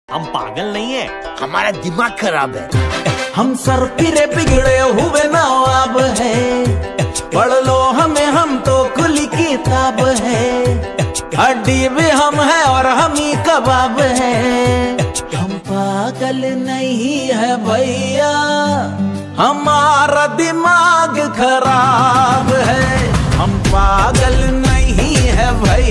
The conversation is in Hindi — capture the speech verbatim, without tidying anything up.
हम पागल नहीं है, हमारा दिमाग खराब है। हम सर फिरे बिगड़े हुए नवाब है, पढ़ लो हमें, हम तो खुली किताब है। हड्डी भी हम है और हम ही कबाब है। हम पागल नहीं है भैया, हमारा दिमाग खराब है। हम पागल नहीं है भैया।